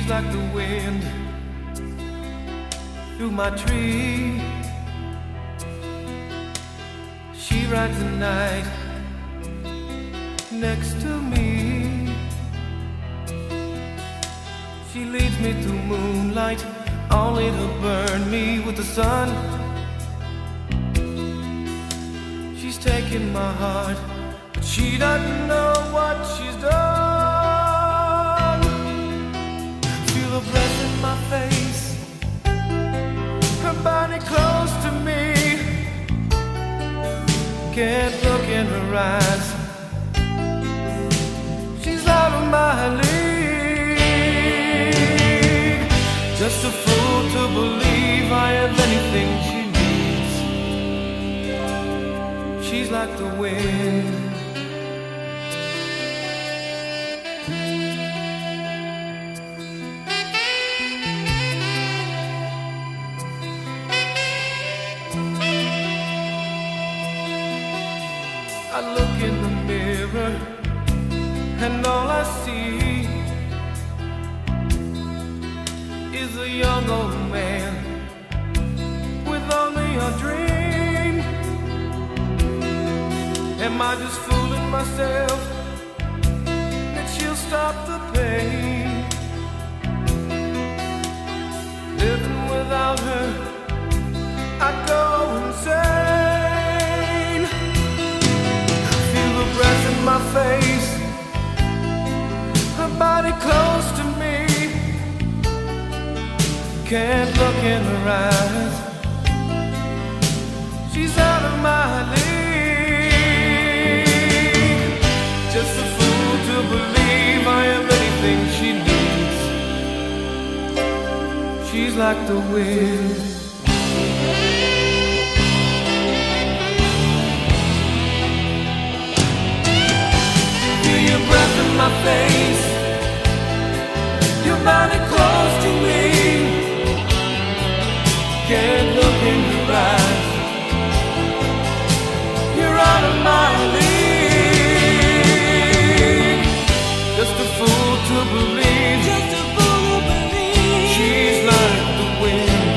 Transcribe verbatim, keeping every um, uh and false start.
She's like the wind through my tree. She rides the night next to me. She leads me through moonlight, only to burn me with the sun. She's taken my heart, but she doesn't know what she's done. Feel her breath in my face, her body close to me. Can't look in her eyes, she's out of my league. Just a fool to believe I have anything she needs. She's like the wind. I look in the mirror and all I see is a young old man with only a dream. Am I just fooling myself that she'll stop the pain? Living without her, I go insane. Feel the breath in my face, her body close to me. Can't look in her eyes, she's out of my league. Just a fool to believe I am anything she needs. She's like the wind. Feel your breath in my face, your body close to me. Can't look in your eyes, you're out of my league. Just a fool to believe, just a fool to believe. She's like the wind.